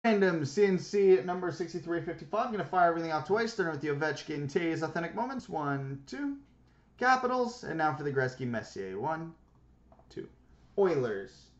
Random C&C at number 6355. I'm going to fire everything off twice, starting with the Ovechkin Tays Authentic Moments. 1, 2. Capitals. And now for the Gretzky Messier. 1, 2. Oilers.